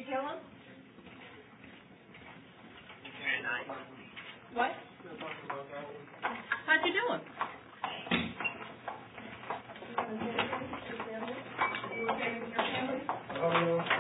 Caleb? Very nice. What? How'd you do it? Oh,